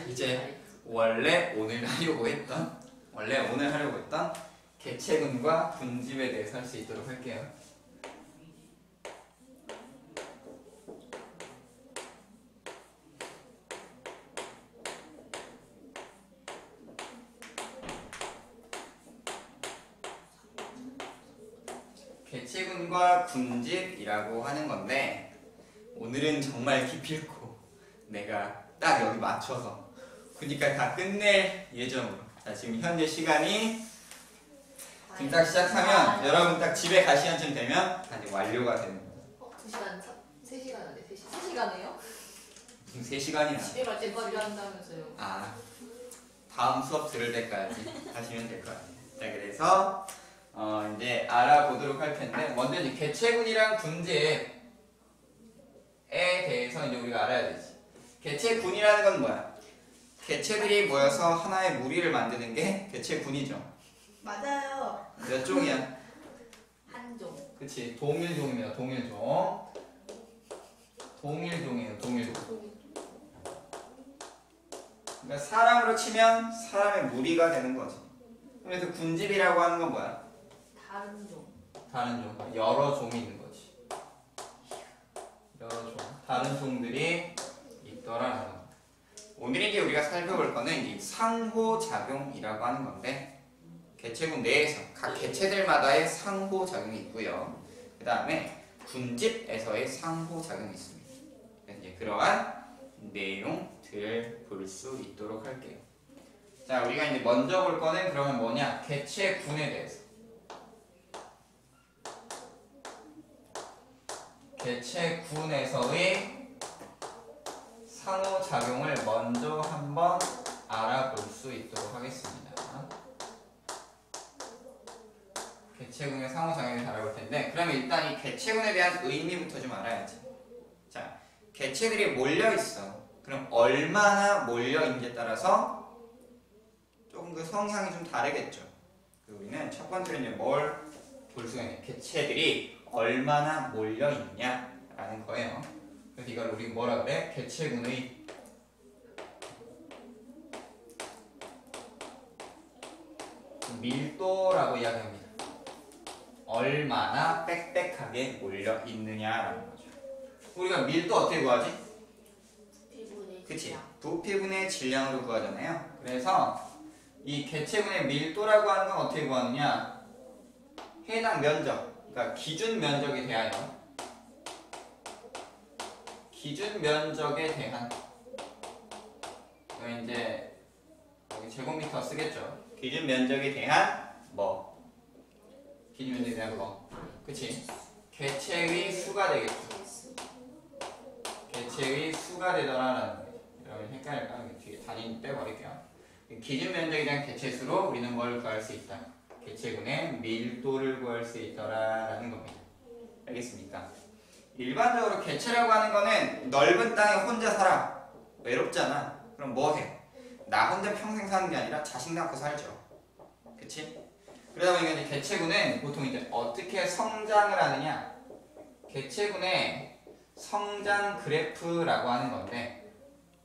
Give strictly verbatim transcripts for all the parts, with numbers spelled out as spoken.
이제 원래 오늘 하려고 했던 원래 오늘 하려고 했던 개체군과 군집에 대해서 할 수 있도록 할게요. 개체군과 군집이라고 하는 건데 오늘은 정말 기필코 내가 딱 여기 맞춰서 그러니까 다 끝낼 예정으로. 자, 지금 현재 시간이 지금 딱 시작하면 아, 여러분 딱 집에 갈 시간쯤 되면 다 이제 완료가 되는 거예요. 어? 두 시간? 세 시간 안 돼? 세 시간? 세 시간이에요? 무슨 세 시간이나? 집에 갈 때까지 한다면서요. 아, 다음 수업 들을 때까지 하시면 될 것 같아요. 자, 그래서 어, 이제 알아보도록 할 텐데 먼저 이제 개체군이랑 군집에 대해서 이제 우리가 알아야 되지. 개체군이라는 건 뭐야? 개체들이 모여서 하나의 무리를 만드는 게 개체군이죠. 맞아요. 몇 종이야? 한 종. 그치, 동일종입니다. 동일종. 동일종이에요. 동일종. 그러니까 사람으로 치면 사람의 무리가 되는 거지. 그래서 군집이라고 하는 건 뭐야? 다른 종. 다른 종. 여러 종이 있는 거지. 여러 종. 다른 종들이 있더라는 거. 오늘 이제 우리가 살펴볼 거는 이 상호작용이라고 하는 건데 개체군 내에서 각 개체들마다의 상호작용이 있고요. 그 다음에 군집에서의 상호작용이 있습니다. 그래서 이제 그러한 내용들을 볼 수 있도록 할게요. 자, 우리가 이제 먼저 볼 거는 그러면 뭐냐? 개체군에 대해서. 개체군에서의 상호작용을 먼저 한번 알아볼 수 있도록 하겠습니다. 개체군의 상호작용을 알아볼 텐데 그러면 일단 이 개체군에 대한 의미부터 좀 알아야지. 자, 개체들이 몰려있어. 그럼 얼마나 몰려있는지에 따라서 조금 그 성향이 좀 다르겠죠. 우리는 첫 번째로 이제 뭘 볼 수가 있냐? 개체들이 얼마나 몰려있냐라는 거예요. 그래서 이걸 우리 뭐라 그래? 개체군의 밀도라고 이야기합니다. 얼마나 빽빽하게 몰려 있느냐라는 거죠. 우리가 밀도 어떻게 구하지? 부피분의 그치? 질량. 부피분의 질량으로 구하잖아요. 그래서 이 개체군의 밀도라고 하는 건 어떻게 구하느냐? 해당 면적, 그러니까 기준 면적에 대하여 기준 면적에 대한 그럼 이제 여기 제곱미터 쓰겠죠. 기준 면적에 대한 뭐 기준 면적에 대한 뭐 그치? 개체의 수가 되겠죠. 개체의 수가 되더라라는 거죠. 여러분 헷갈릴까? 뒤에 단위 빼버릴게요. 기준 면적에 대한 개체수로 우리는 뭘 구할 수 있다? 개체군의 밀도를 구할 수 있더라라는 겁니다. 알겠습니까? 일반적으로 개체라고 하는 거는 넓은 땅에 혼자 살아. 외롭잖아. 그럼 뭐 해? 나 혼자 평생 사는 게 아니라 자식 낳고 살죠. 그치? 그러다 보니까 이제 개체군은 보통 이제 어떻게 성장을 하느냐? 개체군의 성장 그래프라고 하는 건데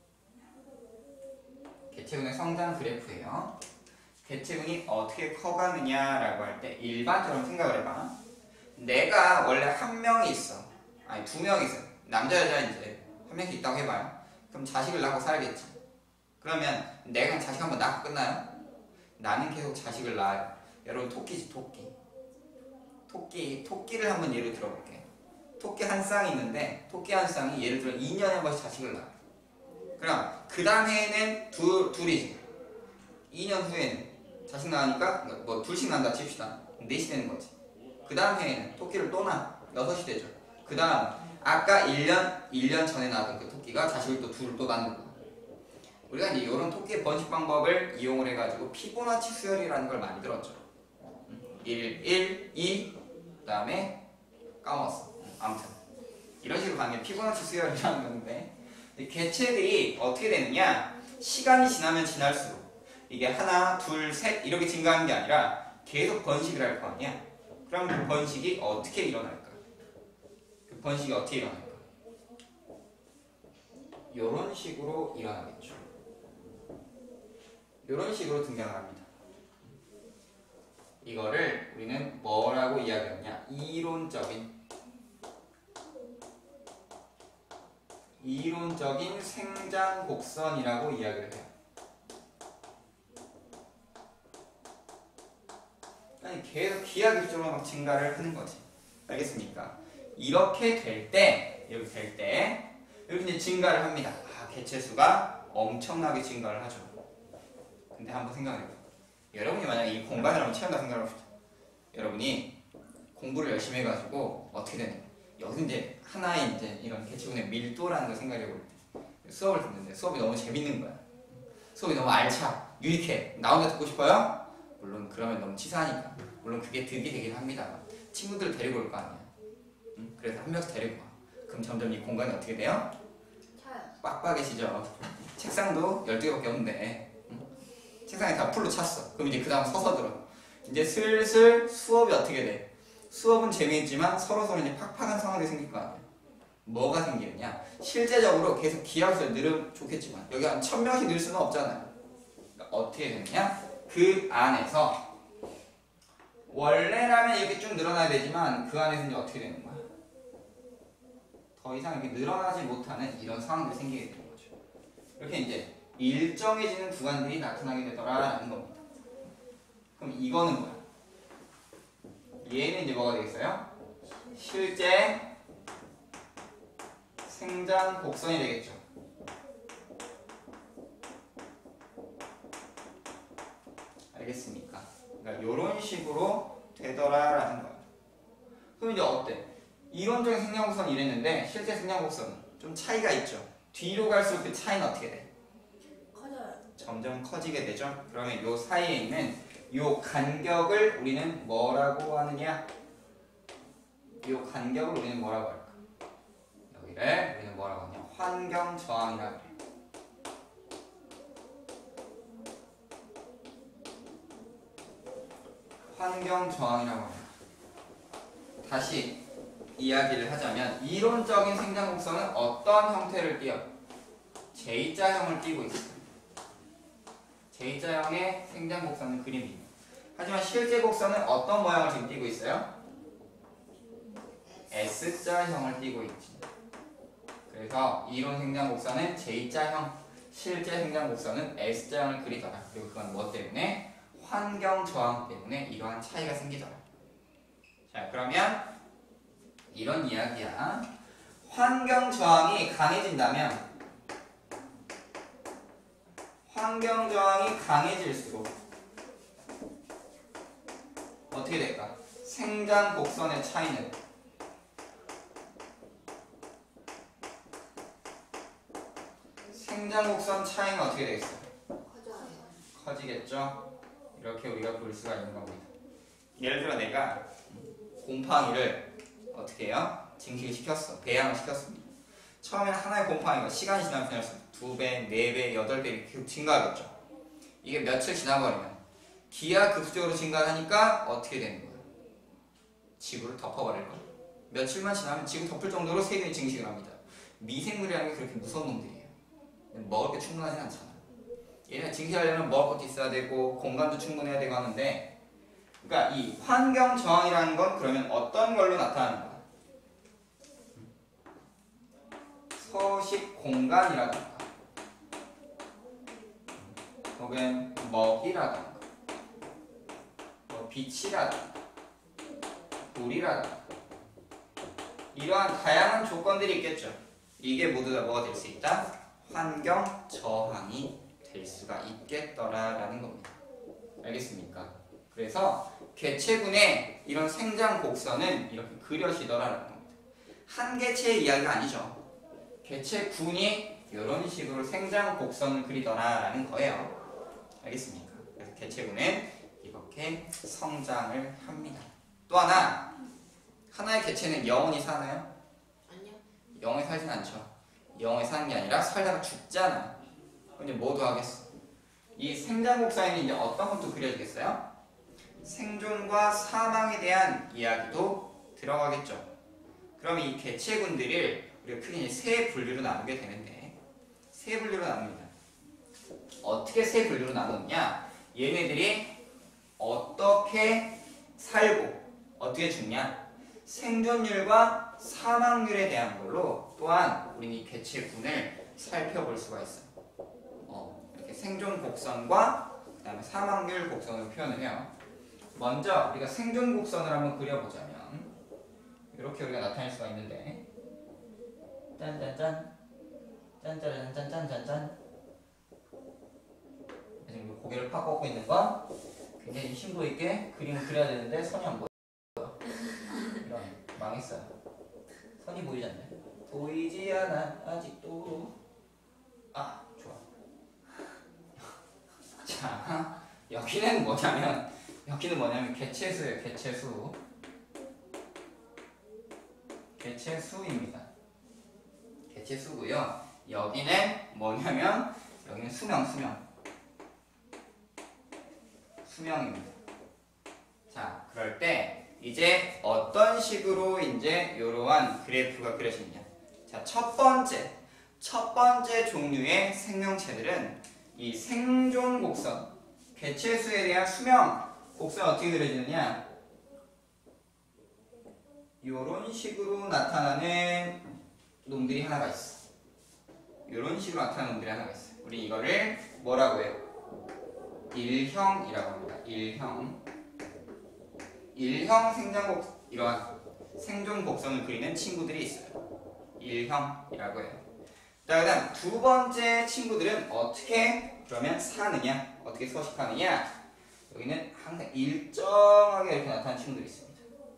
개체군의 성장 그래프예요. 개체군이 어떻게 커가느냐라고 할 때 일반적으로 생각을 해봐. 내가 원래 한 명이 있어. 아니 두 명이 있어. 남자 여자 이제 한 명씩 있다고 해봐요. 그럼 자식을 낳고 살겠지. 그러면 내가 자식 한번 낳고 끝나요? 나는 계속 자식을 낳아요. 여러분 토끼지 토끼. 토끼 토끼를 한번 예를 들어볼게요. 토끼 한 쌍이 있는데 토끼 한 쌍이 예를 들어 이 년에 한 번씩 자식을 낳아요. 그럼 그 다음 해에는 둘, 둘이지. 이 년 후에는 자식 낳으니까 뭐 둘씩 난다 칩시다. 넷이 되는 거지. 그 다음 해에는 토끼를 또 낳아. 여섯이 되죠. 그 다음 아까 일 년, 일 년 전에 낳았던 그 토끼가 자식을 또 둘을 또 낳는 거야. 우리가 이제 이런 토끼의 번식 방법을 이용을 해가지고 피보나치 수열이라는 걸 많이 들었죠. 일, 일, 이, 그 다음에 까먹었어. 아무튼 이런 식으로 가는 게 피보나치 수열이라는 건데 개체들이 어떻게 되느냐? 시간이 지나면 지날수록 이게 하나, 둘, 셋 이렇게 증가하는 게 아니라 계속 번식을 할 거 아니야? 그럼 그 번식이 어떻게 일어날까? 그 번식이 어떻게 일어날까? 이런 식으로 일어나겠죠. 이런 식으로 등장을 합니다. 이거를 우리는 뭐라고 이야기하느냐? 이론적인 이론적인 생장 곡선이라고 이야기를 해요. 아니 계속 기하급수로 막 증가를 하는 거지. 알겠습니까? 이렇게 될 때, 이렇게 될 때, 이렇게 이제 증가를 합니다. 아, 개체수가 엄청나게 증가를 하죠. 근데 한번 생각해봐요. 여러분이 만약에 이 공간을 한번 채운다 생각해봅시다. 여러분이 공부를 열심히 해가지고 어떻게 되냐? 여기서 이제 하나의 이제 이런 개체군의 밀도라는 걸 생각해볼 때 수업을 듣는데 수업이 너무 재밌는 거야. 수업이 너무 알차, 유익해. 나 혼자 듣고 싶어요? 물론 그러면 너무 치사하니까. 물론 그게 득이 되긴 합니다. 친구들 데리고 올 거 아니야. 응? 그래서 한 명씩 데리고 와. 그럼 점점 이 공간이 어떻게 돼요? 차요. 빡빡해지죠. 책상도 열두 개밖에 없는데 응? 책상에 다 풀로 찼어. 그럼 이제 그 다음 서서 들어. 이제 슬슬 수업이 어떻게 돼? 수업은 재미있지만 서로서로 이제 팍팍한 상황이 생길 거 아니야. 뭐가 생기느냐? 실제적으로 계속 기하수를 늘으면 좋겠지만 여기 한 천 명씩 늘 수는 없잖아요. 그러니까 어떻게 되느냐? 그 안에서 원래라면 이렇게 쭉 늘어나야 되지만 그 안에서 이제 어떻게 되는 거야? 더 이상 이렇게 늘어나지 못하는 이런 상황들이 생기게 되는 거죠. 이렇게 이제 일정해지는 구간들이 나타나게 되더라라는 겁니다. 그럼 이거는 뭐야? 얘는 이제 뭐가 되겠어요? 실제 생장 곡선이 되겠죠. 알겠습니까? 그러니까 이런 식으로 되더라라는 거예요. 그럼 이제 어때? 이론적인 생장 곡선이 이랬는데 실제 생장 곡선은 좀 차이가 있죠. 뒤로 갈수록 그 차이는 어떻게 돼? 커져요. 점점 커지게 되죠. 그러면 요 사이에 있는 요 간격을 우리는 뭐라고 하느냐? 요 간격을 우리는 뭐라고 할까? 여기를 우리는 뭐라고 하냐? 환경 저항이라고 해요. 환경 저항이라고 합니다. 다시 이야기를 하자면 이론적인 생장 곡선은 어떤 형태를 띠어? 제이자형을 띠고 있어요. 제이자형의 생장 곡선은 그림입니다. 하지만 실제 곡선은 어떤 모양을 지금 띠고 있어요? S자형을 띠고 있지. 그래서 이론 생장 곡선은 제이자형, 실제 생장 곡선은 S자형을 그리더라. 그리고 그건 뭐 때문에? 환경 저항 때문에 이러한 차이가 생기더라. 자, 그러면 이런 이야기야. 환경 저항이 강해진다면 환경 저항이 강해질수록 어떻게 될까? 생장 곡선의 차이는 생장 곡선 차이는 어떻게 되겠어요? 커져요. 커지겠죠? 이렇게 우리가 볼 수가 있는 겁니다. 예를 들어 내가 곰팡이를 어떻게 해요? 증식을 시켰어. 배양을 시켰습니다. 처음에는 하나의 곰팡이가 시간이 지나면 지날수록 두 배, 네 배, 여덟 배 이렇게 증가하겠죠. 이게 며칠 지나버리면 기하급수적으로 증가하니까 어떻게 되는 거예요? 지구를 덮어버릴 거예요. 며칠만 지나면 지구 덮을 정도로 세균이 증식을 합니다. 미생물이라는 게 그렇게 무서운 놈들이에요. 먹을 게 충분하진 않잖아. 얘네 증식하려면 먹을 것도 있어야 되고 공간도 충분해야 되고 하는데, 그러니까 이 환경 저항이라는 건 그러면 어떤 걸로 나타나는 거야? 서식 공간이라든가 혹은 먹이라든가 뭐 빛이라든가 물이라든가 이러한 다양한 조건들이 있겠죠. 이게 모두 다 뭐가 될 수 있다? 환경 저항이 될 수가 있겠더라라는 겁니다. 알겠습니까? 그래서 개체군의 이런 생장 곡선은 이렇게 그려지더라라는 겁니다. 한 개체의 이야기가 아니죠. 개체군이 이런 식으로 생장 곡선을 그리더라라는 거예요. 알겠습니까? 그래서 개체군은 이렇게 성장을 합니다. 또 하나, 하나의 개체는 영원히 사나요? 아니요. 영원히 살진 않죠. 영원히 사는 게 아니라 살다가 죽잖아. 그럼 이제 뭐도 하겠어? 이 생장 곡선에는 이제 어떤 것도 그려지겠어요? 생존과 사망에 대한 이야기도 들어가겠죠. 그럼 이 개체군들을 우리가 크게 이제 세 분류로 나누게 되는데, 세 분류로 나눕니다. 어떻게 세 분류로 나누느냐? 얘네들이 어떻게 살고 어떻게 죽냐? 생존율과 사망률에 대한 걸로 또한 우리는 이 개체군을 살펴볼 수가 있어요. 어, 이렇게 생존 곡선과 그 다음에 사망률 곡선으로 표현을 해요. 먼저 우리가 생존 곡선을 한번 그려보자면 이렇게 우리가 나타낼 수가 있는데 짠짠짠 짠짜란짠짠짠짠 지금 고개를 팍 꺾고 있는 거 굉장히 심도 있게 그림을 그려야 되는데 선이 안 보여. 이런 망했어요. 선이 보이지 않네. 보이지 않아 아직도. 아 좋아. 자 여기는 뭐냐면 여기는 뭐냐면 개체수예요. 개체수. 개체수입니다. 개체수고요. 여기는 뭐냐면 여기는 수명 수명 수명입니다. 자 그럴 때 이제 어떤 식으로 이제 이러한 그래프가 그려지느냐. 자 첫 번째 첫 번째 종류의 생명체들은 이 생존 곡선 개체수에 대한 수명 곡선 어떻게 그려지느냐. 이런 식으로 나타나는 놈들이 하나가 있어. 이런 식으로 나타나는 놈들이 하나가 있어. 우리 이거를 뭐라고 해요? 일형이라고 합니다. 일형. 일형 생존곡 이러한 생존 곡선을 그리는 친구들이 있어요. 일형이라고 해요. 자, 그다음 두 번째 친구들은 어떻게 그러면 사느냐? 어떻게 서식하느냐? 여기는 항상 일정하게 이렇게 나타나는 친구들이 있습니다.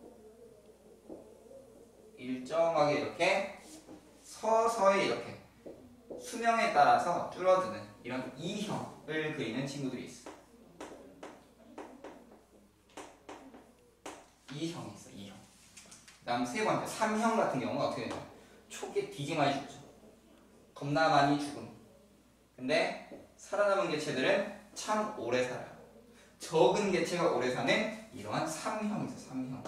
일정하게 이렇게 서서히 이렇게 수명에 따라서 줄어드는 이런 이형을 그리는 친구들이 있어요. 이형이 있어, 이형. 그 다음 세 번째, 삼형 같은 경우는 어떻게 되냐? 초기에 되게 많이 죽죠. 겁나 많이 죽음. 근데 살아남은 개체들은 참 오래 살아요. 적은 개체가 오래 사는 이러한 삼형이 있어, 삼형.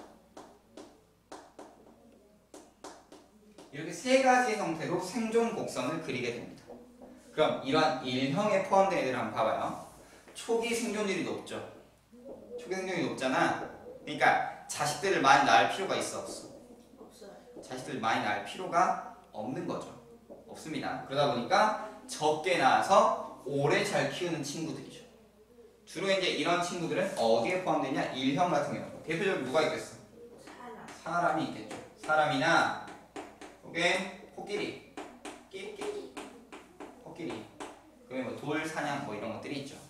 이렇게 세 가지 형태로 생존 곡선을 그리게 됩니다. 그럼 이러한 일형에 포함된 애들 한번 봐봐요. 초기 생존율이 높죠. 초기 생존율이 높잖아. 그러니까 자식들을 많이 낳을 필요가 있어, 없어? 없어요. 자식들을 많이 낳을 필요가 없는 거죠. 없습니다. 그러다 보니까 적게 낳아서 오래 잘 키우는 친구들이죠. 주로 이제 이런 친구들은 어디에 포함되냐? 일형 같은 경우. 대표적으로 누가 있겠어? 사람. 사람이 있겠죠. 사람이나 그게 코끼리, 끼리끼리, 코끼리. 그러면 뭐 돌사냥 뭐 이런 것들이 있죠.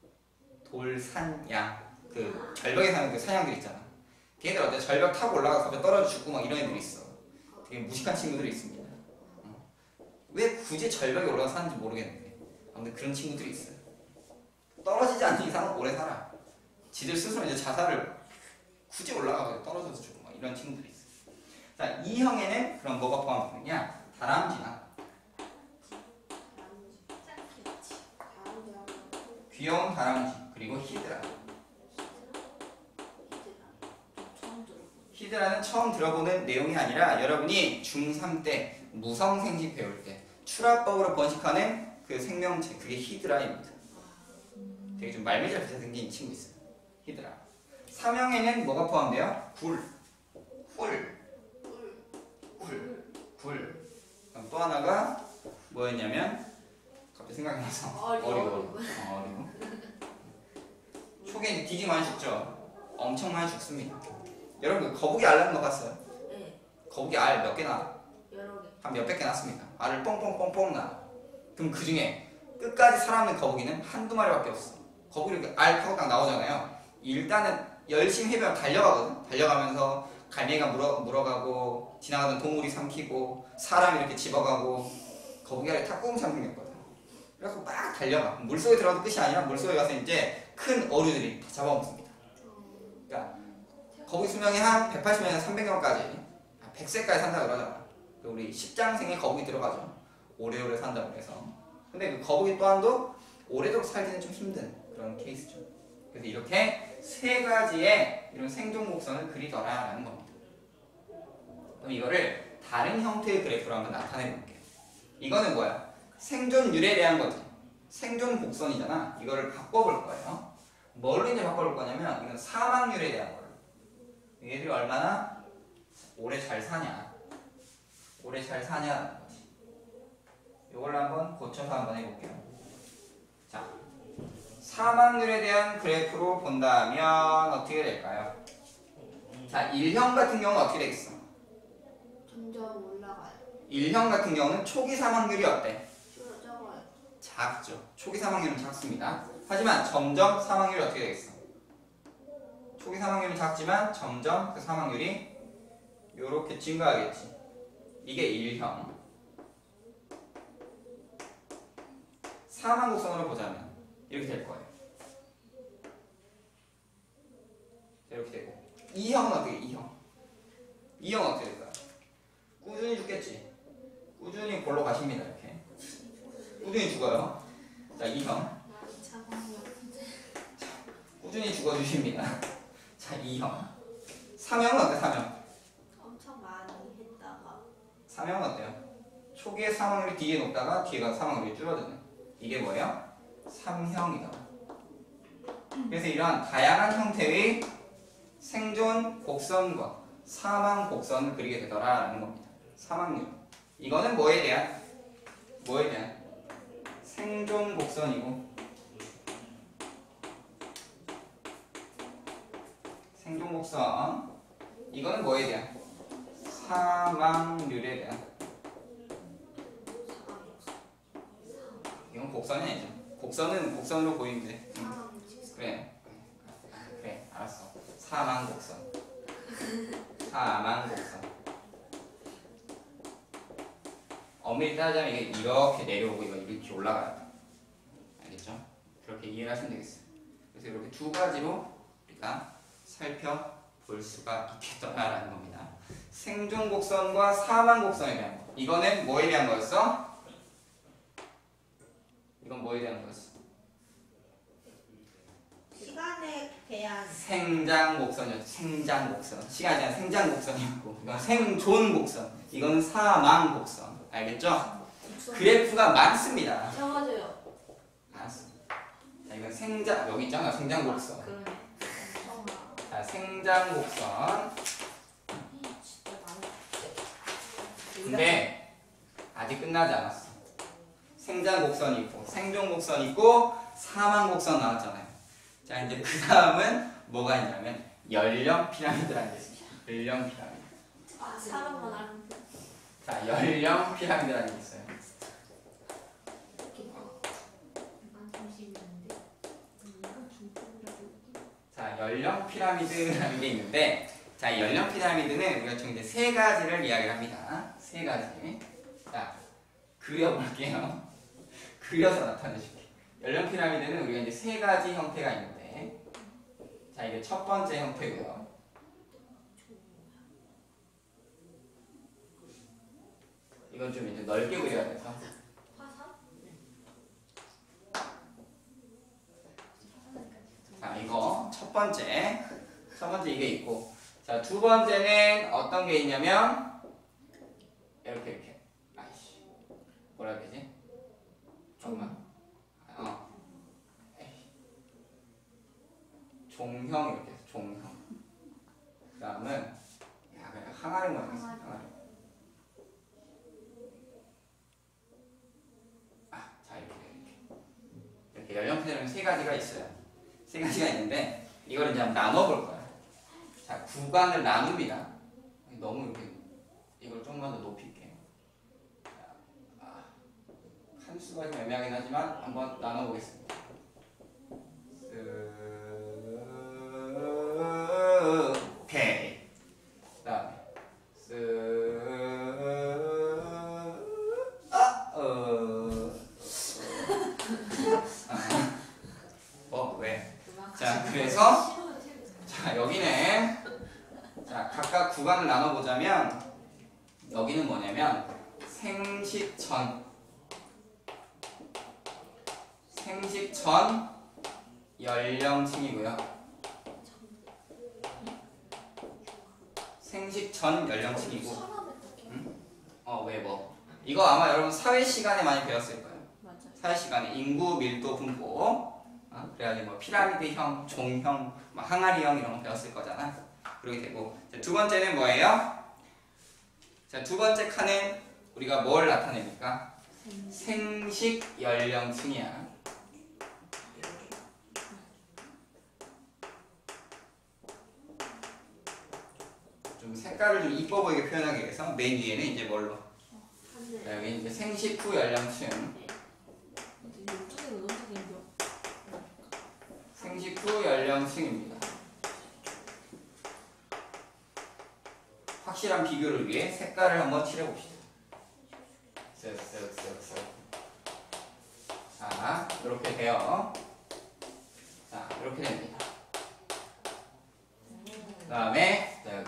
돌산양, 그 절벽에 사는 그 사냥들 있잖아. 걔네들 어때? 절벽 타고 올라가서 갑자기 떨어져 죽고 막 이런 애들이 있어. 되게 무식한 친구들이 있습니다. 어. 왜 굳이 절벽에 올라가서 사는지 모르겠는데 아무튼 그런 친구들이 있어요. 떨어지지 않는 이상은 오래 살아. 지들 스스로 이제 자살을 굳이 올라가서 떨어져서 죽고 막 이런 친구들이 있어요. 자, 이 형에는 그럼 뭐가 포함되느냐? 다람쥐나 귀여운 다람쥐 그리고 히드라. 히드라는 처음 들어보는 내용이 아니라 여러분이 중삼 때 무성생식 배울 때 출합법으로 번식하는 그 생명체 그게 히드라입니다. 되게 좀 말미잘 비슷하게 생긴 친구 있어요. 히드라. 삼형에는 뭐가 포함돼요? 굴, 꿀, 굴, 굴. 그럼 또 하나가 뭐였냐면 갑자기 생각이 나서 어리고. 어리고. 어, 어리고. 초기에 되게 많이 죽죠. 엄청 많이 죽습니다. 여러분 거북이 알 낳는 거 봤어요? 네. 거북이 알 몇 개 낳아? 여러 개. 한 몇백 개 낳습니다. 알을 뽕뽕뽕뽕 낳아. 그럼 그 중에 끝까지 살아남는 거북이는 한두 마리밖에 없어. 거북이 이렇게 알 타고 딱 나오잖아요. 일단은 열심히 해보면 달려가거든. 달려가면서 갈매기가 물어, 물어가고 지나가던 동물이 삼키고 사람이 이렇게 집어가고 거북이 알이 탁구공처럼 생겼거든. 그래서 막 달려가. 물속에 들어가도 끝이 아니라 물속에 가서 이제 큰 어류들이 다 잡아먹습니다. 그러니까 거북이 수명이 한 백팔십 년에서 삼백 년까지 백 세까지 산다 그러잖아. 우리 십장생에 거북이 들어가죠. 오래오래 산다고 해서. 근데 그 거북이 또한도 오래도록 살기는 좀 힘든 그런 케이스죠. 그래서 이렇게 세 가지의 이런 생존 곡선을 그리더라라는 겁니다. 그럼 이거를 다른 형태의 그래프로 한번 나타내 볼게요. 이거는 뭐야? 생존율에 대한 거지. 생존 곡선이잖아. 이거를 바꿔볼 거예요. 뭘로 이제 바꿔볼 거냐면 이건 사망률에 대한 걸로. 얘들이 얼마나 오래 잘 사냐, 오래 잘 사냐라는 거지. 이걸로 한번 고쳐서 한번 해볼게요. 자, 사망률에 대한 그래프로 본다면 어떻게 될까요? 자, 일형 같은 경우는 어떻게 되겠어? 점점 올라가요. 일형 같은 경우는 초기 사망률이 어때? 줄 적어요. 작죠. 초기 사망률은 작습니다. 하지만 점점 사망률이 어떻게 되겠어? 초기 사망률은 작지만 점점 그 사망률이 이렇게 증가하겠지. 이게 일형. 사망 곡선으로 보자면 이렇게 될 거예요. 이렇게 되고 이형은 어떻게? 이형. 이형은 어떻게 될까요? 꾸준히 죽겠지. 꾸준히 골로 가십니다. 이렇게 꾸준히 죽어요. 자, 이형 꾸준히 죽어주십니다. 자, 이형. 삼형은 어때? 삼형. 엄청 많이 했다가 삼형은 어때요? 초기에 사망률이 뒤에 높다가 뒤에가 사망률이 줄어드는, 이게 뭐예요? 삼형이다. 그래서 이러한 다양한 형태의 생존 곡선과 사망 곡선을 그리게 되더라라는 겁니다. 사망률. 이거는 뭐에 대한? 뭐에 대한? 생존 곡선이고, 생존 곡선. 이거는 뭐에 대한? 사망률에 대한. 이건 곡선이 아니죠. 곡선은 곡선으로 보이는데. 응. 그래. 그래, 알았어. 사망 곡선. 사망 곡선. 엄밀히 따지자면 이게 이렇게 내려오고 이거 이렇게 올라가요. 알겠죠? 그렇게 이해를 하시면 되겠어요. 그래서 이렇게 두 가지로 우리가 살펴볼 수가 있겠더라라는 겁니다. 생존 곡선과 사망 곡선에 대한 거. 이거는 뭐에 대한 거였어? 이건 뭐에 대한 거였어? 시간에 대한 생장 곡선이었죠. 생장 곡선. 시간에 대한 생장 곡선이었고, 이건 생존 곡선. 이건 사망 곡선. 알겠죠? 그래프가 많습니다. 적어줘요. 알았어. 자, 이건 생장, 여기 있잖아. 생장 곡선. 그러네. 엄청 많아. 자, 생장 곡선. 진짜 많아. 근데 아직 끝나지 않았어. 생장 곡선이 있고, 생존 곡선이 있고, 사망 곡선 나왔잖아요. 자, 이제 그 다음은 뭐가 있냐면 연령 피라미드라는 게 있습니다. 연령 피라미드. 아, 사람만 알면 돼. 자, 연령 피라미드라는 게 있어요. 자, 연령 피라미드라는 게 있는데, 자, 이 연령 피라미드는 우리가 총 이제 세 가지를 이야기를 합니다. 세 가지. 자, 그려볼게요. 그려서 나타내줄게. 연령 피라미드는 우리가 이제 세 가지 형태가 있는데, 자, 이게 첫 번째 형태고요. 이건 좀 이제 넓게 그려야 돼서. 화산? 자, 이거 첫 번째. 첫 번째 이게 있고. 자, 두 번째는 어떤 게 있냐면, 이렇게, 이렇게. 아이씨. 뭐라 해야 되지? 잠깐만. 어. 에이. 종형 이렇게 해서 종형. 그 다음은, 야, 그냥 항아리 모양이었어. 항아리. 아, 자, 이렇게, 이렇게. 이렇게 연령대는 세 가지가 있어요. 세 가지가 있는데, 이걸 이제 한번 나눠볼 거예요. 자, 구간을 나눕니다. 너무 이렇게, 이걸 조금만 더 높일게요. 자, 아, 칸수가 좀 애매하긴 하지만 한번 나눠보겠습니다. 쓱, 오케이. 그 다음에 쓱, 아, 어, 아, 어, 왜? 자, 그래서 자, 여기는 자, 각각 구간을 나눠보자면 여기는 뭐냐면 생식 전 생식 전 연령층이고요. 생식 전 연령층이고. 응? 어, 왜 뭐? 이거 아마 여러분 사회 시간에 많이 배웠을 거예요. 맞아. 사회 시간에 인구 밀도 분포. 어? 그래가지고 뭐 피라미드형, 종형, 뭐 항아리형 이런 거 배웠을 거잖아. 그렇게 되고 자, 두 번째는 뭐예요? 자, 두 번째 칸은 우리가 뭘 나타냅니까? 생식 연령층이야. 좀 색깔을 좀 이뻐 보이게 표현하기 위해서 맨 위에는 이제 뭘로? 자, 여기 이제 생식 후 연령층. 생식 후 연령층입니다. 확실한 비교를 위해 색깔을 한번 칠해봅시다. 쓱쓱쓱쓱. 자, 이렇게 돼요. 자, 이렇게 됩니다. 그 다음에 자, 여기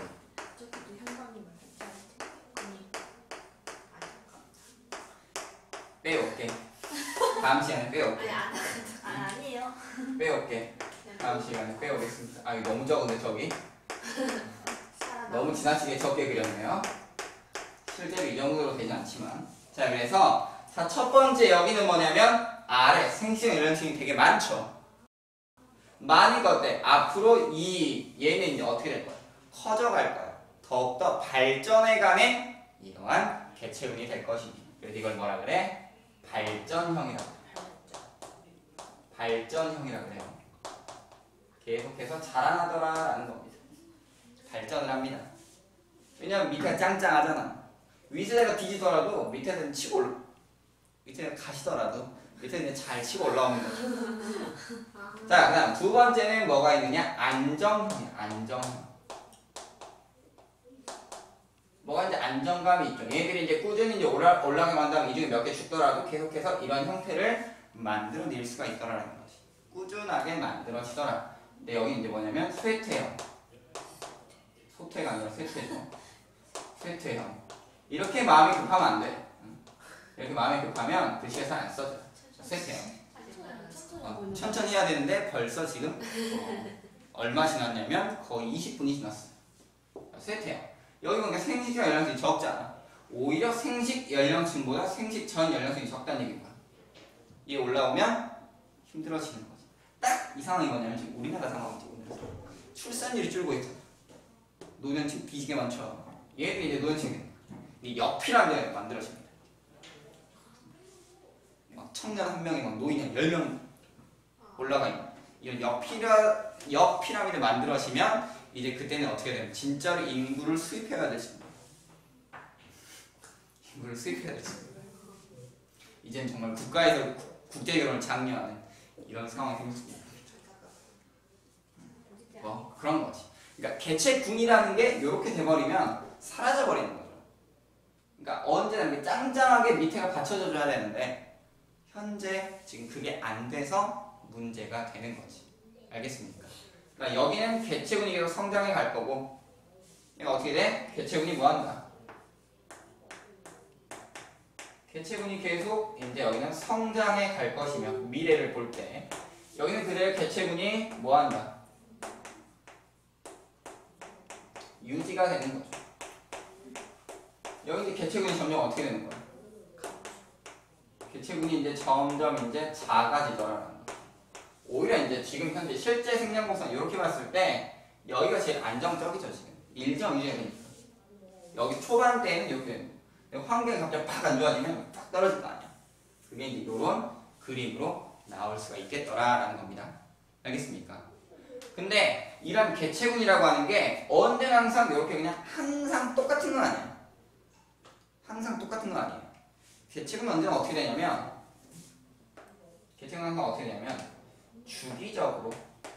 빼올게. 다음 시간에 빼올게. 아니 안 아니에요. 빼올게. 다음 시간에 빼오겠습니다. 아, 이거 너무 적은데 저기. 너무 지나치게 적게 그렸네요. 실제로 이 정도로 되지 않지만. 자, 그래서 자, 첫 번째 여기는 뭐냐면 아래 생식 연령층이 되게 많죠. 많으니까 어때? 앞으로 이 얘는 이제 어떻게 될 거야? 커져갈 거야. 더욱더 발전해가는 이러한 개체군이 될 것입니다. 그래서 이걸 뭐라 그래? 발전형이라고 해요. 발전형이라고 해요. 계속해서 자라나더라라는 겁니다. 발전을 합니다. 왜냐면 밑에가 짱짱하잖아. 위에가 뒤지더라도 밑에는 치고 올라. 밑에는 가시더라도 밑에는 잘 치고 올라오는 거죠. 자, 그 다음 두 번째는 뭐가 있느냐? 안정형이야. 안정형. 뭐가 이제 안정감이 있죠. 얘들이 이제 꾸준히 이제 올라, 올라가만 다음 이 중에 몇 개 죽더라도 계속해서 이런 형태를 만들어낼 수가 있더라는 거지. 꾸준하게 만들어지더라. 근데 여기 이제 뭐냐면 쇠퇴형. 소퇴가 아니라 쇠퇴죠. 쇠퇴형. 이렇게 마음이 급하면 안 돼. 이렇게 마음이 급하면 글씨에서 안 써져. 쇠퇴형. 어, 천천히 해야 되는데 벌써 지금 어, 얼마 지났냐면 거의 이십 분이 지났어. 쇠퇴형. 여기 보니까 생식 연령층이 적잖아. 오히려 생식 연령층보다 생식 전 연령층이 적다는 얘기야. 이게 올라오면 힘들어지는 거지. 딱 이 상황이 뭐냐면 지금 우리나라 상황이지. 우리나라 상황. 출산율이 줄고 있잖아. 노년층 뒤지게 많죠. 얘들이 이제 노년층이 이 옆이라는 데 만들어집니다. 막 청년 한 명이 막 노인 한 열 명 올라가 있는. 이런 옆피라 옆 피라미드 만들어지면 이제 그때는 어떻게 되면 진짜로 인구를 수입해야 되십니다. 인구를 수입해야 되십니다. 이제는 정말 국가에서 국제 결혼을 장려하는 이런 상황이 생겼습니다. 뭐 그런 거지. 그러니까 개체군이라는 게 이렇게 돼버리면 사라져 버리는 거죠. 그러니까 언제나 이렇게 짱짱하게 밑에가 받쳐져 줘야 되는데 현재 지금 그게 안 돼서 문제가 되는 거지. 알겠습니까? 그러니까 여기는 개체군이 계속 성장해 갈 거고 얘가 어떻게 돼? 개체군이 뭐한다? 개체군이 계속 이제 여기는 성장해 갈 것이며 미래를 볼 때 여기는 그대로 개체군이 뭐한다? 유지가 되는 거죠. 여기 이제 개체군이 점점 어떻게 되는 거야? 개체군이 이제 점점 이제 작아지더라는 거. 오히려 이제 지금 현재 실제 생량 곡선 이렇게 봤을 때 여기가 제일 안정적이죠 지금. 일정 유지가 되니까. 여기 초반 때는 이렇게 되는 거. 환경이 갑자기 팍 안 좋아지면 팍 떨어질 거 아니야. 그게 이제 이런 그림으로 나올 수가 있겠더라라는 겁니다. 알겠습니까? 근데 이런 개체군이라고 하는 게 언제나 항상 이렇게 그냥 항상 똑같은 건 아니야. 항상 똑같은 건 아니에요. 개체군은 언제나 어떻게 되냐면 개체군은 항상 어떻게 되냐면 주기적으로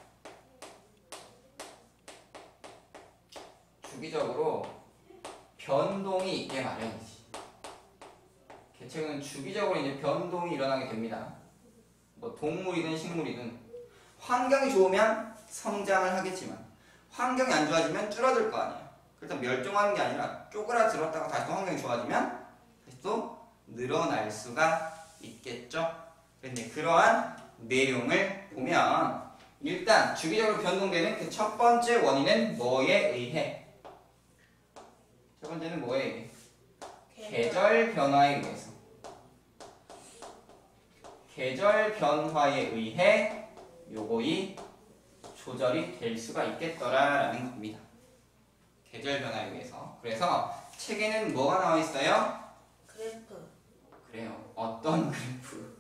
주기적으로 변동이 있게 마련이지. 개체군은 주기적으로 이제 변동이 일어나게 됩니다. 뭐 동물이든 식물이든 환경이 좋으면 성장을 하겠지만 환경이 안 좋아지면 줄어들 거 아니야. 그래서 멸종하는 게 아니라 쪼그라들었다가 다시 또 환경이 좋아지면 다시 또 늘어날 수가 있겠죠. 그런데 그러한 내용을 보면 일단 주기적으로 변동되는 그 첫 번째 원인은 뭐에 의해? 첫 번째는 뭐에 의해? 계절 변화에 의해서. 계절 변화에 의해 요거이 조절이 될 수가 있겠더라라는 겁니다. 계절 변화에 의해서. 그래서 책에는 뭐가 나와 있어요? 그래프. 그래요. 어떤 그래프?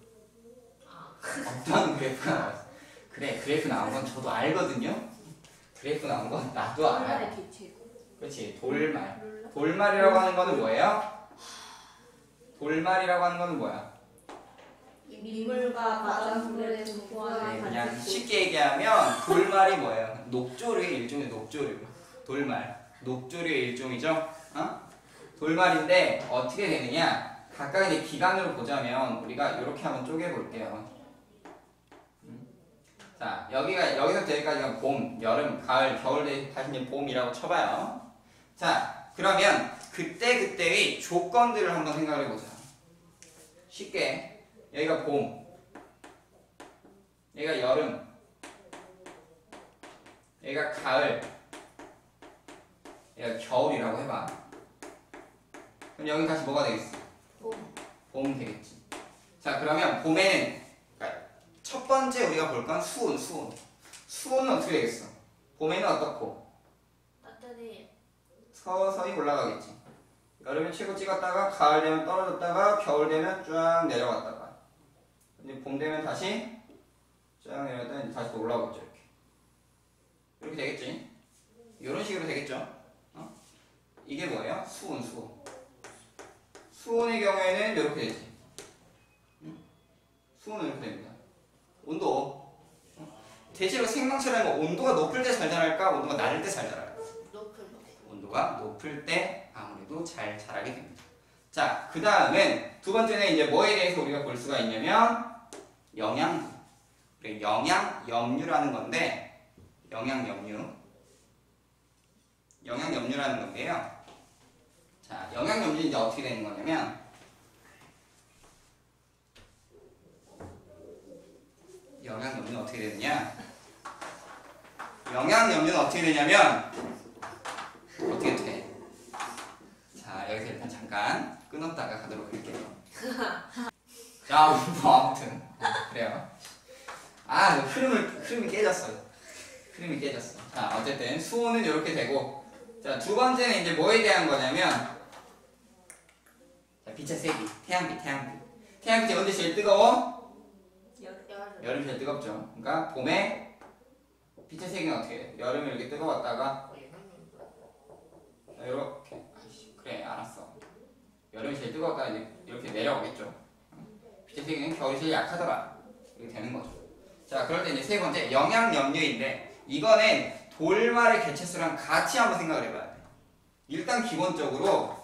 어떤 그래프가 나와 있어? 그래, 그래프 나온 건 저도 알거든요. 그래프 나온 건 나도 알아요. 그렇지, 돌말. 돌말이라고 하는 거는 뭐예요? 돌말이라고 하는 거는 뭐야? 민물과 바닷물의 네, 조화가 그냥 같은 쉽게 얘기하면 돌말이 뭐예요? 녹조류의 일종의 녹조류. 돌말. 녹조류의 일종이죠. 어? 돌말인데 어떻게 되느냐? 각각 이제 기간으로 보자면 우리가 이렇게 한번 쪼개 볼게요. 음. 자, 여기가 여기서부터 여기까지가 봄, 여름, 가을, 겨울, 다시 이제 봄이라고 쳐봐요. 자, 그러면 그때 그때의 조건들을 한번 생각해 보자. 쉽게. 여기가 봄, 여기가 여름, 여기가 가을, 여기가 겨울이라고 해봐. 그럼 여기 다시 뭐가 되겠어? 봄. 봄 되겠지. 자, 그러면 봄에는 그러니까 첫 번째 우리가 볼 건 수온, 수온. 수온은 어떻게 되겠어? 봄에는 어떻고? 따뜻해. 서서히 올라가겠지. 여름에 최고 찍었다가 가을 되면 떨어졌다가 겨울 되면 쫙 내려갔다가 이제 봄 되면 다시 쫙 내려갔다가 이제 다시 또 올라오겠죠. 이렇게 이렇게 되겠지. 이런 식으로 되겠죠. 어? 이게 뭐예요? 수온, 수온. 수온의 경우에는 이렇게 되지. 응? 수온은 이렇게 됩니다. 온도. 어? 대체로 생명체라는 건 온도가 높을 때 잘 자랄까? 온도가 낮을 때 잘 자랄까? 높을 온도가 높을 때 아무래도 잘 자라게 됩니다. 자, 그 다음은 두 번째는 이제 뭐에 대해서 우리가 볼 수가 있냐면 영양분. 영양염류라는 건데 영양염류. 영양염류라는 건데요. 자, 영양염류 이제 어떻게 되는 거냐면 영양염류는 어떻게 되느냐? 영양염류는 어떻게 되냐면 어떻게 돼? 자, 여기서 일단 잠깐 끊었다가 가도록 할게요. 자, 뭐 아무튼 그래요. 아, 흐름을 흐름이 깨졌어요. 흐름이 깨졌어. 자, 어쨌든 수온은 이렇게 되고, 자, 두 번째는 이제 뭐에 대한 거냐면, 자, 빛의 세기, 태양빛, 태양빛. 태양빛이 언제 제일 뜨거워? 여름. 여름이 제일 뜨겁죠. 그러니까 봄에 빛의 세기는 어떻게 돼? 여름에 이렇게 뜨거웠다가 이렇게, 아이씨, 그래, 알았어. 여름이 제일 뜨거웠다가 이제 이렇게 내려오겠죠. 빛의 세기는 겨울이 제일 약하더라. 이렇게 되는 거죠. 자, 그럴 때 이제 세 번째 영양염류인데 이거는 돌말의 개체수랑 같이 한번 생각을 해봐야 돼. 일단 기본적으로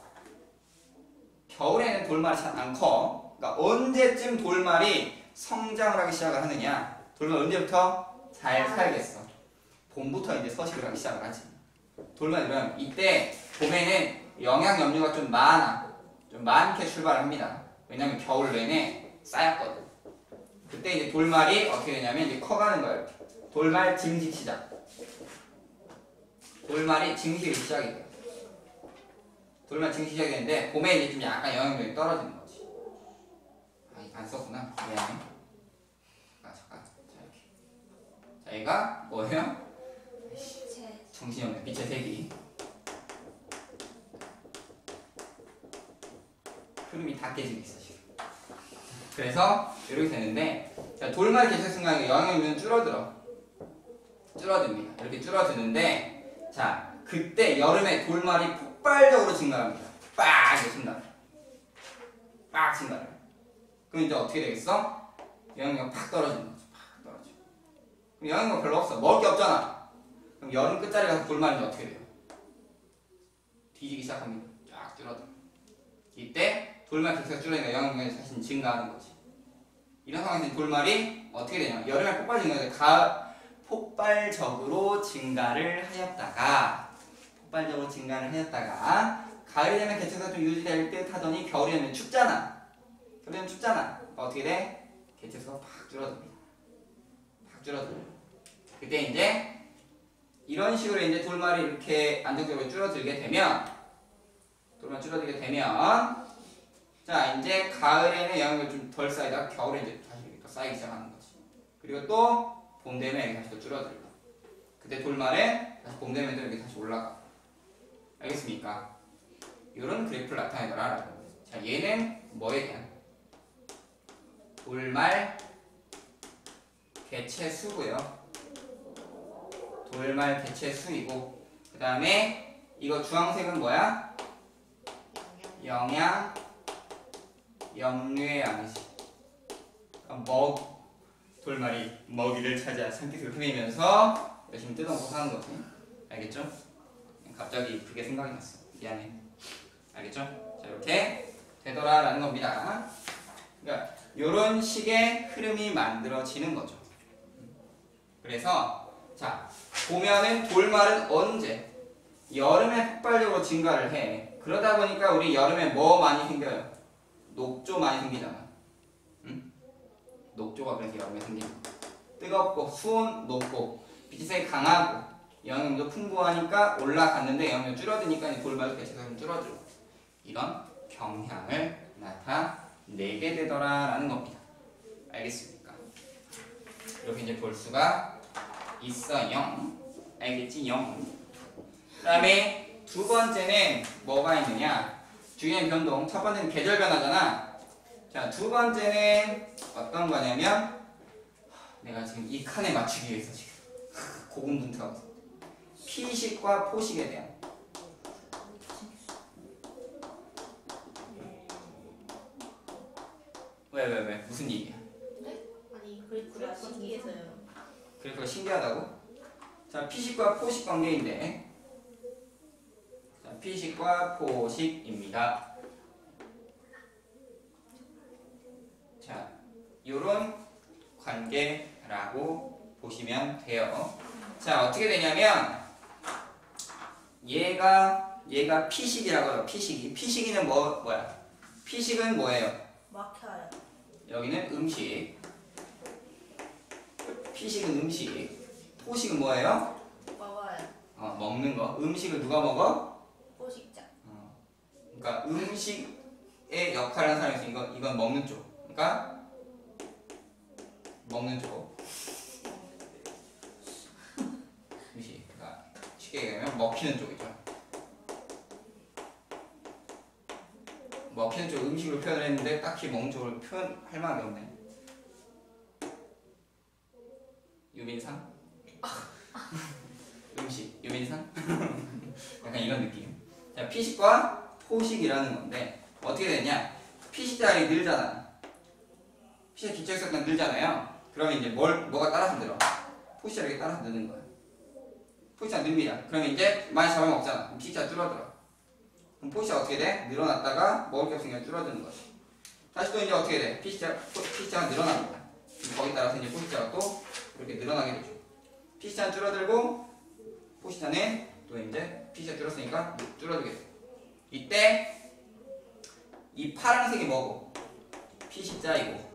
겨울에는 돌말이 잘 안 커. 그러니까 언제쯤 돌말이 성장을 하기 시작을 하느냐? 돌말 언제부터 잘 살겠어? 봄부터 이제 서식을 하기 시작을 하지. 돌말 이러면 이때 봄에는 영양염류가 좀 많아. 좀 많게 출발합니다. 왜냐면 겨울 내내 쌓였거든. 그때 이제 돌말이 어떻게 되냐면 이제 커가는 거예요. 돌말 증식 시작. 돌말이 증식이 시작이 돼요. 돌말 증식 시작이 되는데 봄에 이제 좀 약간 영향력이 떨어지는 거지. 아, 이거 안 썼구나. 미안해. 아, 잠깐. 자, 이렇게. 자, 얘가 뭐예요? 정신이 없네. 빛의 세기. 흐름이 다 깨지고 있어 지금. 그래서 이렇게 되는데, 자, 돌말 개체 순간에 영향력은 줄어들어. 줄어듭니다. 이렇게 줄어드는데, 자, 그때 여름에 돌말이 폭발적으로 증가합니다. 빡! 이렇게 증가를. 빡! 증가를. 그럼 이제 어떻게 되겠어? 영향력 팍 떨어지는 거죠. 팍 떨어져. 그럼 영향력 별로 없어. 먹을 게 없잖아. 그럼 여름 끝자리 가서 돌말이 이제 어떻게 돼요? 뒤지기 시작합니다. 쫙 줄어들어. 이때 돌말 개체가 줄어드니까 영향력이 사실 증가하는 거지. 이런 상황에서 돌말이 어떻게 되냐면 여름에 폭발 증가해서 가 폭발적으로 증가를 하였다가 폭발적으로 증가를 하였다가 가을이 되면 개체수가 좀 유지될 듯 하더니 겨울이 되면 춥잖아. 겨울이 되면 춥잖아. 그러니까 어떻게 돼? 개체수가 팍 줄어듭니다. 팍 줄어들어요. 그때 이제 이런 식으로 이제 돌말이 이렇게 안정적으로 줄어들게 되면 돌말 줄어들게 되면 자, 이제 가을에는 영향이 좀 덜 쌓이다가 겨울에 이제 다시 또 쌓이기 시작하는 거지. 그리고 또 봄 되면 여기 다시 또 줄어들고. 그때 돌말에 다시 봄 되면 또 여기 다시 올라가. 알겠습니까? 이런 그래프를 나타내더라. 자, 얘는 뭐에 대한? 돌말 개체 수고요. 돌말 개체 수이고, 그 다음에 이거 주황색은 뭐야? 영양 염류의 양식. 먹 돌말이 먹이를 찾아 산기슭을 헤매면서 열심히 뜯어먹고 사는 거지. 알겠죠? 갑자기 그게 생각이 났어. 미안해. 알겠죠? 자, 이렇게 되더라라는 겁니다. 그러니까 이런 식의 흐름이 만들어지는 거죠. 그래서 자, 보면은 돌말은 언제? 여름에 폭발적으로 증가를 해. 그러다 보니까 우리 여름에 뭐 많이 생겨요? 녹조 많이 생기잖아. 응? 녹조가 그래서 여름에 생기는 거. 뜨겁고 수온 높고 빛이 강하고 영양도 풍부하니까 올라갔는데 영양도 줄어드니까 돌말도 개체가 좀 줄어들고 이런 경향을 나타내게 되더라라는 겁니다. 알겠습니까? 이렇게 이제 볼 수가 있어요. 알겠지? 영. 그 다음에 두 번째는 뭐가 있느냐? 주기적인 변동. 첫 번째는 계절 변화잖아. 자, 두 번째는 어떤 거냐면 내가 지금 이 칸에 맞추기 위해서 지금 고군분투하고 있어. 피식과 포식에 대한. 왜, 왜, 왜? 무슨 일이야? 네? 아니 그래프가 신기해서요. 그래프가 신기하다고? 자, 피식과 포식 관계인데, 자, 피식과 포식입니다. 자, 요런 관계라고 보시면 돼요. 자, 어떻게 되냐면 얘가 얘가 피식이라고 해요. 피식이. 피식이는 뭐 뭐야? 피식은 뭐예요? 막혀요. 여기는 음식. 피식은 음식. 포식은 뭐예요? 먹어요. 어, 먹는 거. 음식을 누가 먹어? 포식자. 어. 그러니까 음식의 역할을 하는 사람이 있어. 이건 이건 먹는 쪽. 그러니까 먹는 쪽. 음식. 그러니까 쉽게 얘기하면 먹히는 쪽이죠. 먹히는 쪽 음식으로 표현을 했는데 딱히 먹는 쪽으로 표현할 만한 게 없네. 유민상? 음식, 유민상? 약간 이런 느낌. 자, 피식과 포식이라는 건데 어떻게 되냐? 피식자리 늘잖아. 피식 기초역학은 늘잖아요. 그러면 이제 뭘 뭐가 따라서 늘어? 포식자리가 따라서 느는 거야. 포식자 늡니다. 그러면 이제 많이 잡아먹잖아. 그럼 피식자 줄어들어. 그럼 포식자가 어떻게 돼? 늘어났다가 먹을 게 없으니까 줄어드는 거지. 다시 또 이제 어떻게 돼? 피식자, 피식자가 늘어나는 거야. 거기에 따라서 이제 포식자가 또 이렇게 늘어나게 되죠. 피식자는 줄어들고 포식자는 또 이제 피식자 줄었으니까 줄어들게 돼. 이때 이 파란색이 뭐고? 피식자이고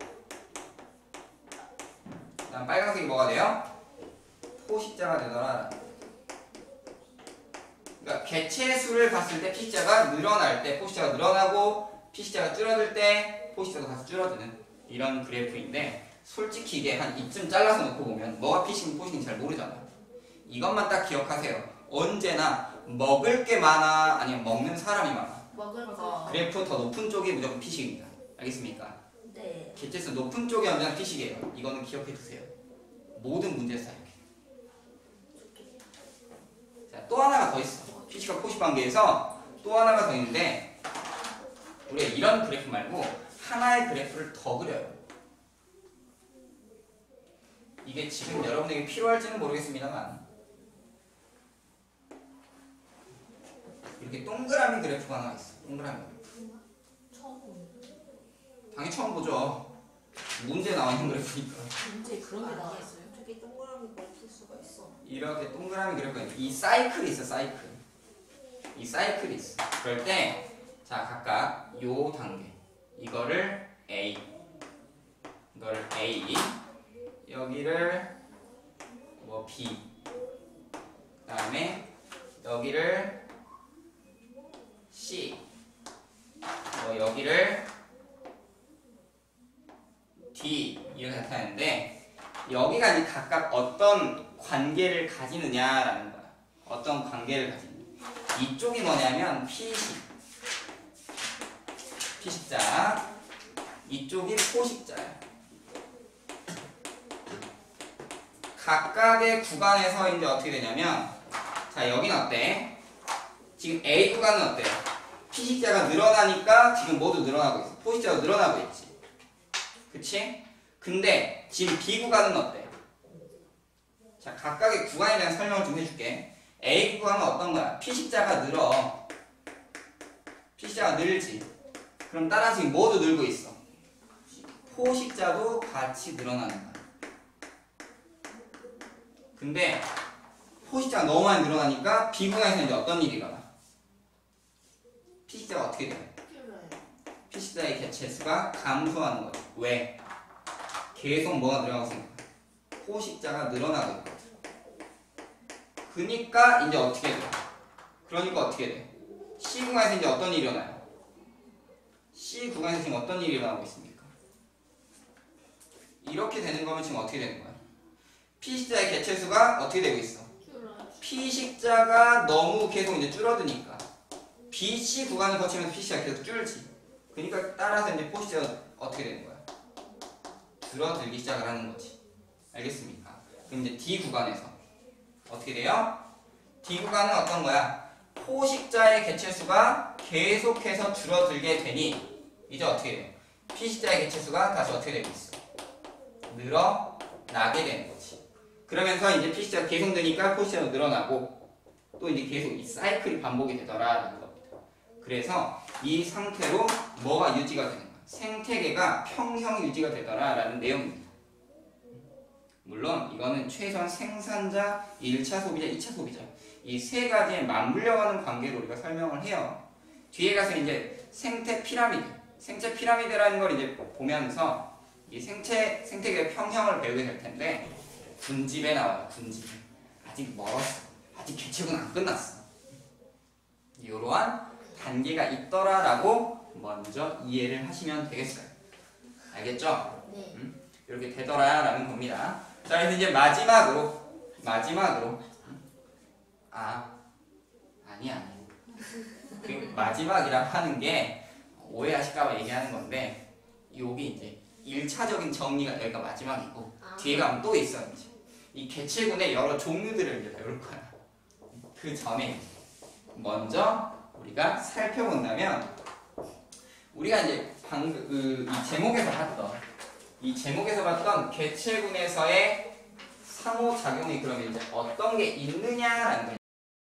그다음 빨간색이 뭐가 돼요? 포식자가 되더라. 그러니까 개체 수를 봤을 때 피식자가 늘어날 때 포식자가 늘어나고 피식자가 줄어들 때 포식자도 같이 줄어드는 이런 그래프인데 솔직히 이게 한 이쯤 잘라서 놓고 보면 뭐가 피식인지 포식인지 잘 모르잖아. 이것만 딱 기억하세요. 언제나 먹을 게 많아 아니면 먹는 사람이 많아. 먹을 거. 그래프 더 높은 쪽이 무조건 피식입니다. 알겠습니까? 네. 개체수 높은 쪽이 언제나 피식이에요. 이거는 기억해 두세요. 모든 문제에서 이렇게. 자, 또 하나가 더 있어. 피식과 포식 관계에서 또 하나가 더 있는데 우리가 이런 그래프 말고 하나의 그래프를 더 그려요. 이게 지금 여러분에게 필요할지는 모르겠습니다만 이렇게 동그라미 그래프가 하나 있어. 동그라미 그래프. 처음 보는. 당연히 처음 보죠. 문제 나오는 그래프니까. 문제 그런 게 나와 있어요? 어떻게 동그라미가 있을 수가 있어? 이렇게 동그라미 그래프가 있어. 이 사이클이 있어. 사이클. 이 사이클이 있어. 그럴 때 자 각각 요 단계 이거를 A 이거를 A 여기를 뭐 B 그 다음에 여기를 C 뭐 여기를 D 이렇게 나타내는데 여기가 이제 각각 어떤 관계를 가지느냐라는 거야. 어떤 관계를 가지느냐. 이쪽이 뭐냐면 P식, P식자, 이쪽이 포식자야. 각각의 구간에서 이제 어떻게 되냐면, 자 여기는 어때? 지금 A 구간은 어때? P식자가 늘어나니까 지금 모두 늘어나고 있어. 포식자가 늘어나고 있지. 그치? 근데 지금 B 구간은 어때? 자 각각의 구간에 대한 설명을 좀 해줄게. A 구간은 어떤 거야? P식자가 늘어. P식자가 늘지. 그럼 따라 지금 모두 늘고 있어. 포식자도 같이 늘어나는 거야. 근데 포식자가 너무 많이 늘어나니까 B 구간에서 이제 어떤 일이 일어나? P식자가 어떻게 돼? 줄어요. P식자의 개체수가 감소하는 거야. 왜? 계속 뭐가 늘어나고 있으니까 포식자가 늘어나고 있거든. 그니까 이제 어떻게 돼? 그러니까 어떻게 돼? C 구간에서 이제 어떤 일이 일어나요? C 구간에서 지금 어떤 일이 일어나고 있습니까? 이렇게 되는 거면 지금 어떻게 되는 거야? P식자의 개체수가 어떻게 되고 있어? 줄어요. P식자가 너무 계속 이제 줄어드니까 B, C 구간을 거치면서 P식자가 계속 줄지. 그러니까 따라서 이제 포식자가 어떻게 되는 거야? 줄어들기 시작을 하는 거지. 알겠습니까? 그럼 이제 D 구간에서 어떻게 돼요? D 구간은 어떤 거야? 포식자의 개체수가 계속해서 줄어들게 되니 이제 어떻게 돼요? P식자의 개체수가 다시 어떻게 되고 있어? 늘어나게 되는 거지. 그러면서 이제 P식자가 계속 느니까 포식자도 늘어나고 또 이제 계속 이 사이클이 반복이 되더라라는 겁니다. 그래서 이 상태로 뭐가 유지가 되는 거야? 생태계가 평형 유지가 되더라라는 내용입니다. 물론 이거는 최소한 생산자, 일 차 소비자, 이 차 소비자 이 세 가지에 맞물려가는 관계로 우리가 설명을 해요. 뒤에 가서 이제 생태 피라미드, 생체 피라미드라는 걸 이제 보면서 이 생체 생태계 평형을 배우게 될 텐데 군집에 나와요. 군집에 아직 멀었어. 아직 개체군 안 끝났어. 이러한 단계가 있더라라고 먼저 이해를 하시면 되겠어요. 알겠죠? 네. 음? 이렇게 되더라라는 겁니다. 자, 그래서 이제 마지막으로 마지막으로 아 아니 아니 그 마지막이라고 하는 게 오해하실까봐 얘기하는 건데 여기 이제 일차적인 정리가 여기가 마지막이고 아. 뒤에 가면 또 있어 이제 이 개체군의 여러 종류들을 이제 배울 거야. 그 전에 먼저 우리가 살펴본다면 우리가 이제 방금 그 이 제목에서 봤던 이 제목에서 봤던 개체군에서의 상호작용이 그러면 이제 어떤 게 있느냐라는 거예요.